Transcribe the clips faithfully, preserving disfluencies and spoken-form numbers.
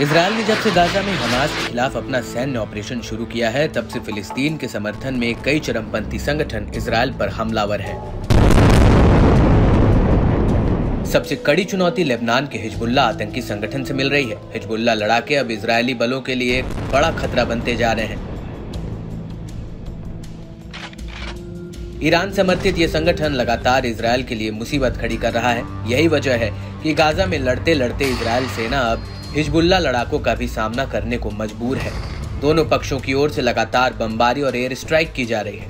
Israel ने जब से गाजा में हमास के खिलाफ अपना सैन्य ऑपरेशन शुरू किया है, तब से फिलिस्तीन के समर्थन में कई चरमपंथी संगठन इजरायल पर हमलावर हैं। सबसे कड़ी चुनौती लेबनान के हिजबुल्ला आतंकी संगठन से मिल रही है। हिजबुल्ला लड़ाके अब इजरायली बलों के लिए एक बड़ा खतरा बनते जा रहे हैं। ईरान समर्थित ये संगठन लगातार इजरायल के लिए मुसीबत खड़ी कर रहा है। यही वजह है कि गाजा में लड़ते लड़ते इजरायल सेना अब हिजबुल्ला लड़ाकों का भी सामना करने को मजबूर है। दोनों पक्षों की ओर से लगातार बमबारी और एयर स्ट्राइक की जा रही है।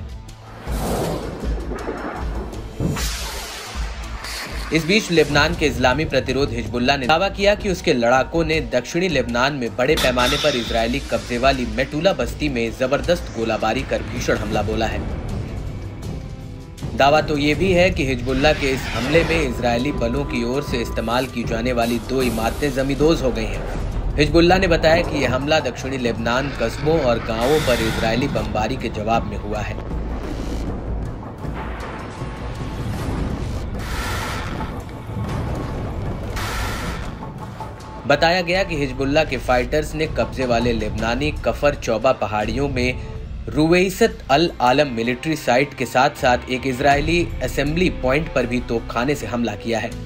इस बीच लेबनान के इस्लामी प्रतिरोध हिजबुल्ला ने दावा किया कि उसके लड़ाकों ने दक्षिणी लेबनान में बड़े पैमाने पर इजरायली कब्जे वाली मेटुला बस्ती में जबरदस्त गोलाबारी कर भीषण हमला बोला है। दावा तो ये भी है कि हिजबुल्ला के इस हमले में इजरायली बलों की ओर से इस्तेमाल की जाने वाली दो इमारतें जमींदोज हो गई हैं। हिजबुल्ला ने बताया कि यह हमला दक्षिणी लेबनान कस्बों और गांवों पर इजरायली बमबारी के जवाब में हुआ है। बताया गया कि हिजबुल्ला के फाइटर्स ने कब्जे वाले लेबनानी कफर चौबा पहाड़ियों में रुवैसत अल आलम मिलिट्री साइट के साथ साथ एक इजरायली असेंबली पॉइंट पर भी तोपखाने से हमला किया है।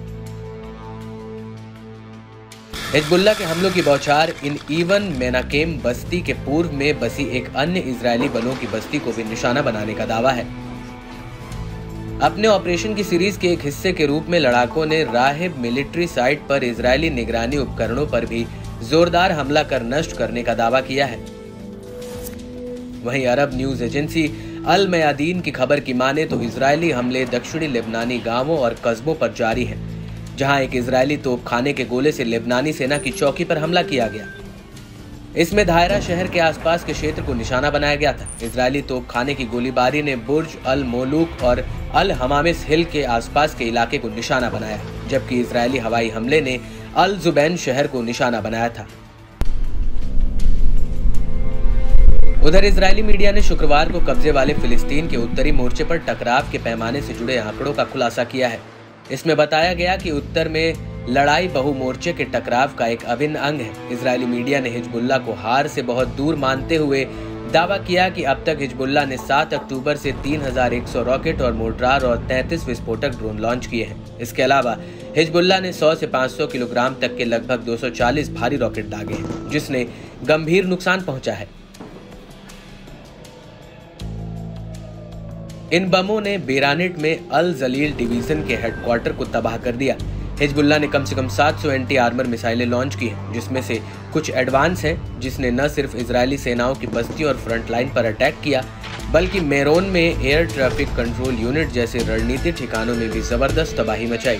हिजबुल्ला के हमलों की बौछार इन इवन मेनाकेम बस्ती के पूर्व में बसी एक अन्य इजरायली बलों की बस्ती को भी निशाना बनाने का दावा है। अपने ऑपरेशन की सीरीज के एक हिस्से के रूप में लड़ाकों ने राहिब मिलिट्री साइट पर इजरायली निगरानी उपकरणों पर भी जोरदार हमला कर नष्ट करने का दावा किया है। वहीं अरब न्यूज एजेंसी अल मयादीन की खबर की माने तो इजरायली हमले दक्षिणी लेबनानी गांवों और कस्बों पर जारी हैं, जहां एक इजरायली तोपखाने के गोले से लेबनानी सेना की चौकी पर हमला किया गया। इसमें दायरा शहर के आसपास के क्षेत्र को निशाना बनाया गया था। इजरायली तोपखाने की गोलीबारी ने बुर्ज अल मोलूक और अल हमामिस हिल के आसपास के इलाके को निशाना बनाया, जबकि इजरायली हवाई हमले ने अल जुबैन शहर को निशाना बनाया था। उधर इजरायली मीडिया ने शुक्रवार को कब्जे वाले फिलिस्तीन के उत्तरी मोर्चे पर टकराव के पैमाने से जुड़े आंकड़ों का खुलासा किया है। इसमें बताया गया कि उत्तर में लड़ाई बहु मोर्चे के टकराव का एक अभिन्न अंग है। इजरायली मीडिया ने हिजबुल्ला को हार से बहुत दूर मानते हुए दावा किया कि अब तक हिजबुल्ला ने सात अक्टूबर से तीन हजार एक सौ रॉकेट और मोर्टार और तैंतीस विस्फोटक ड्रोन लॉन्च किए हैं। इसके अलावा हिजबुल्ला ने सौ से पाँच सौ किलोग्राम तक के लगभग दो सौ चालीस भारी रॉकेट दागे हैं, जिसने गंभीर नुकसान पहुंचा है। इन बमों ने बेरानिट में अल जलील डिवीजन के हेडक्वार्टर को तबाह कर दिया। हिजबुल्ला ने कम से कम सात सौ एंटी आर्मर मिसाइलें लॉन्च की हैं, जिसमें से कुछ एडवांस हैं, जिसने न सिर्फ इजरायली सेनाओं की बस्ती और फ्रंट लाइन पर अटैक किया, बल्कि मेरोन में एयर ट्रैफिक कंट्रोल यूनिट जैसे रणनीतिक ठिकानों में भी जबरदस्त तबाही मचाई।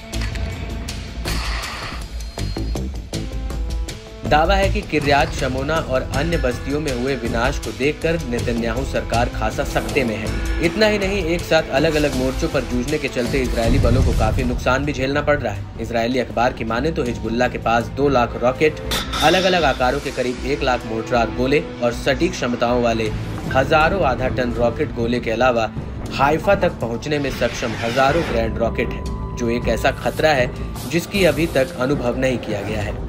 दावा है कि किर्यात शमोना और अन्य बस्तियों में हुए विनाश को देखकर नेतन्याहू सरकार खासा सख्ते में है। इतना ही नहीं, एक साथ अलग अलग मोर्चों पर जूझने के चलते इजरायली बलों को काफी नुकसान भी झेलना पड़ रहा है। इजरायली अखबार की माने तो हिजबुल्ला के पास दो लाख रॉकेट, अलग अलग आकारों के करीब एक लाख मोर्टार गोले और सटीक क्षमताओं वाले हजारों आधा टन रॉकेट गोले के अलावा हाइफा तक पहुँचने में सक्षम हजारों ग्रैंड रॉकेट है, जो एक ऐसा खतरा है जिसकी अभी तक अनुभव नहीं किया गया है।